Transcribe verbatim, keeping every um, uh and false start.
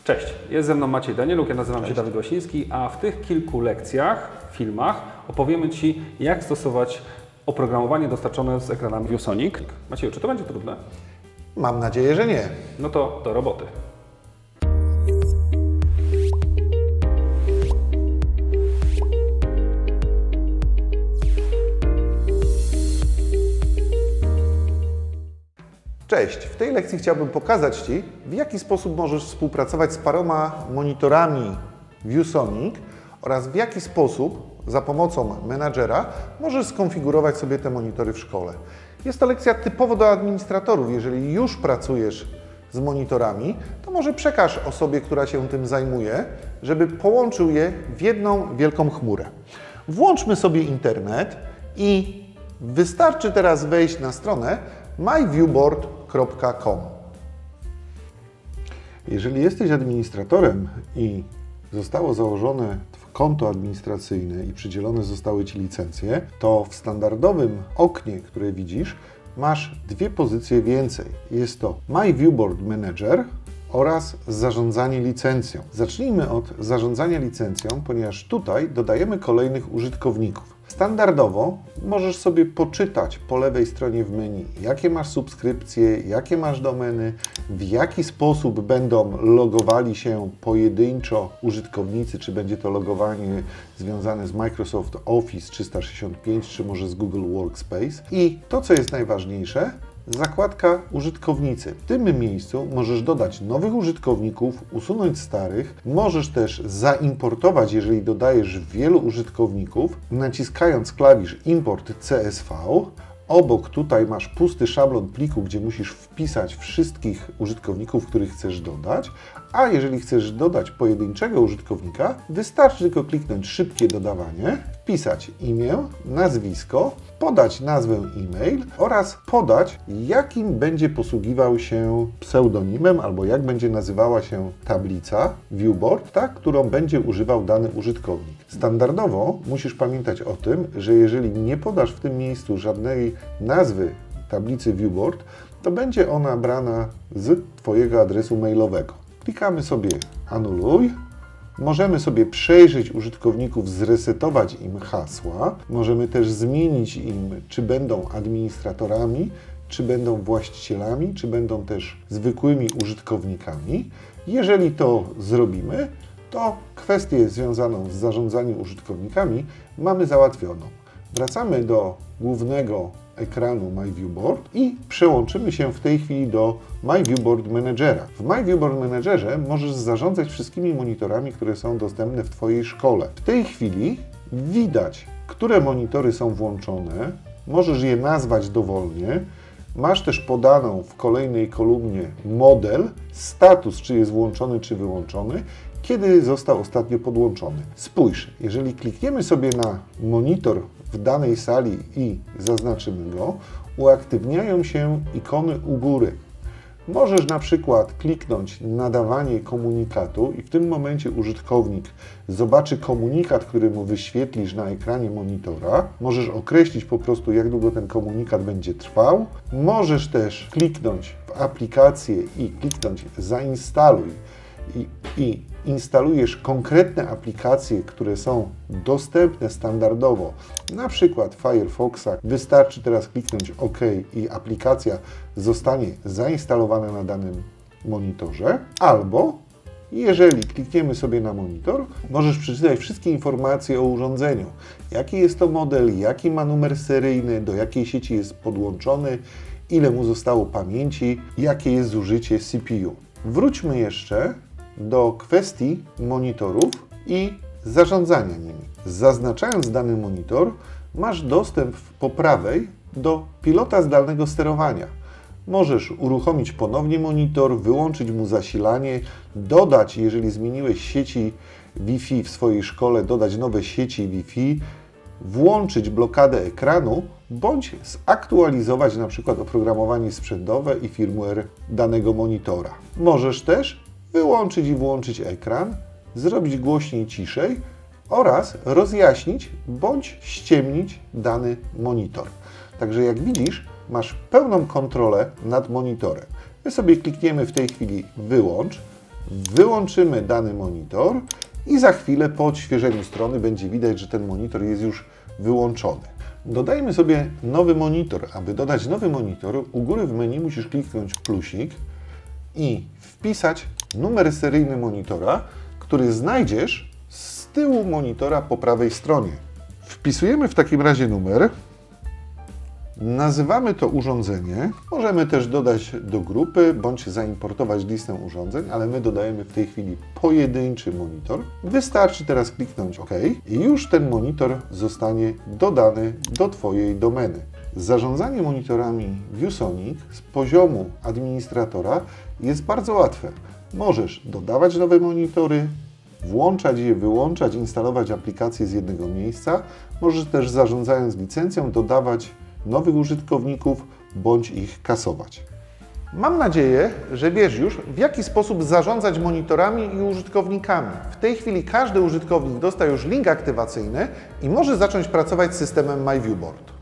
Cześć, jest ze mną Maciej Danieluk, ja nazywam Cześć. się Dawid Łasiński, a w tych kilku lekcjach, filmach opowiemy Ci, jak stosować oprogramowanie dostarczone z ekranami ViewSonic. Macieju, czy to będzie trudne? Mam nadzieję, że nie. No to do roboty. Cześć, w tej lekcji chciałbym pokazać Ci, w jaki sposób możesz współpracować z paroma monitorami ViewSonic oraz w jaki sposób za pomocą menadżera możesz skonfigurować sobie te monitory w szkole. Jest to lekcja typowo do administratorów. Jeżeli już pracujesz z monitorami, to może przekaż osobie, która się tym zajmuje, żeby połączył je w jedną wielką chmurę. Włączmy sobie internet i wystarczy teraz wejść na stronę my viewboard kropka com. Jeżeli jesteś administratorem i zostało założone konto administracyjne i przydzielone zostały Ci licencje, to w standardowym oknie, które widzisz, masz dwie pozycje więcej. Jest to My Viewboard Manager oraz zarządzanie licencją. Zacznijmy od zarządzania licencją, ponieważ tutaj dodajemy kolejnych użytkowników. Standardowo możesz sobie poczytać po lewej stronie w menu, jakie masz subskrypcje, jakie masz domeny, w jaki sposób będą logowali się pojedynczo użytkownicy, czy będzie to logowanie związane z Microsoft Office trzysta sześćdziesiąt pięć, czy może z Google Workspace. I to, co jest najważniejsze, zakładka użytkownicy. W tym miejscu możesz dodać nowych użytkowników, usunąć starych. Możesz też zaimportować, jeżeli dodajesz wielu użytkowników, naciskając klawisz Import C S V. Obok tutaj masz pusty szablon pliku, gdzie musisz wpisać wszystkich użytkowników, których chcesz dodać. A jeżeli chcesz dodać pojedynczego użytkownika, wystarczy tylko kliknąć szybkie dodawanie, wpisać imię, nazwisko, podać nazwę e-mail oraz podać, jakim będzie posługiwał się pseudonimem albo jak będzie nazywała się tablica Viewboard, tak, którą będzie używał dany użytkownik. Standardowo musisz pamiętać o tym, że jeżeli nie podasz w tym miejscu żadnej nazwy tablicy Viewboard, to będzie ona brana z Twojego adresu mailowego. Klikamy sobie anuluj. Możemy sobie przejrzeć użytkowników, zresetować im hasła. Możemy też zmienić im, czy będą administratorami, czy będą właścicielami, czy będą też zwykłymi użytkownikami. Jeżeli to zrobimy, to kwestię związaną z zarządzaniem użytkownikami mamy załatwioną. Wracamy do głównego ekranu My Viewboard i przełączymy się w tej chwili do My Viewboard Managera. W My Viewboard Managerze możesz zarządzać wszystkimi monitorami, które są dostępne w Twojej szkole. W tej chwili widać, które monitory są włączone, możesz je nazwać dowolnie. Masz też podaną w kolejnej kolumnie model, status, czy jest włączony, czy wyłączony, kiedy został ostatnio podłączony. Spójrz, jeżeli klikniemy sobie na monitor w danej sali i zaznaczymy go, uaktywniają się ikony u góry. Możesz na przykład kliknąć nadawanie komunikatu i w tym momencie użytkownik zobaczy komunikat, który mu wyświetlisz na ekranie monitora. Możesz określić po prostu, jak długo ten komunikat będzie trwał. Możesz też kliknąć w aplikację i kliknąć zainstaluj i, i instalujesz konkretne aplikacje, które są dostępne standardowo, na przykład Firefoxa. Wystarczy teraz kliknąć OK i aplikacja zostanie zainstalowana na danym monitorze. Albo jeżeli klikniemy sobie na monitor, możesz przeczytać wszystkie informacje o urządzeniu. Jaki jest to model, jaki ma numer seryjny, do jakiej sieci jest podłączony, ile mu zostało pamięci, jakie jest zużycie C P U. Wróćmy jeszcze do kwestii monitorów i zarządzania nimi. Zaznaczając dany monitor, masz dostęp po prawej do pilota zdalnego sterowania. Możesz uruchomić ponownie monitor, wyłączyć mu zasilanie, dodać, jeżeli zmieniłeś sieci Wi-Fi w swojej szkole, dodać nowe sieci Wi-Fi, włączyć blokadę ekranu, bądź zaktualizować na przykład oprogramowanie sprzętowe i firmware danego monitora. Możesz też wyłączyć i włączyć ekran, zrobić głośniej, ciszej oraz rozjaśnić bądź ściemnić dany monitor. Także jak widzisz, masz pełną kontrolę nad monitorem. My sobie klikniemy w tej chwili wyłącz, Wyłączymy dany monitor i za chwilę po odświeżeniu strony będzie widać, że ten monitor jest już wyłączony. Dodajmy sobie nowy monitor. Aby dodać nowy monitor, u góry w menu musisz kliknąć plusik i wpisać numer seryjny monitora, który znajdziesz z tyłu monitora po prawej stronie. Wpisujemy w takim razie numer, nazywamy to urządzenie, możemy też dodać do grupy bądź zaimportować listę urządzeń, ale my dodajemy w tej chwili pojedynczy monitor. Wystarczy teraz kliknąć OK i już ten monitor zostanie dodany do Twojej domeny. Zarządzanie monitorami ViewSonic z poziomu administratora jest bardzo łatwe. Możesz dodawać nowe monitory, włączać je, wyłączać, instalować aplikacje z jednego miejsca. Możesz też, zarządzając licencją, dodawać nowych użytkowników bądź ich kasować. Mam nadzieję, że wiesz już, w jaki sposób zarządzać monitorami i użytkownikami. W tej chwili każdy użytkownik dostał już link aktywacyjny i może zacząć pracować z systemem MyViewBoard.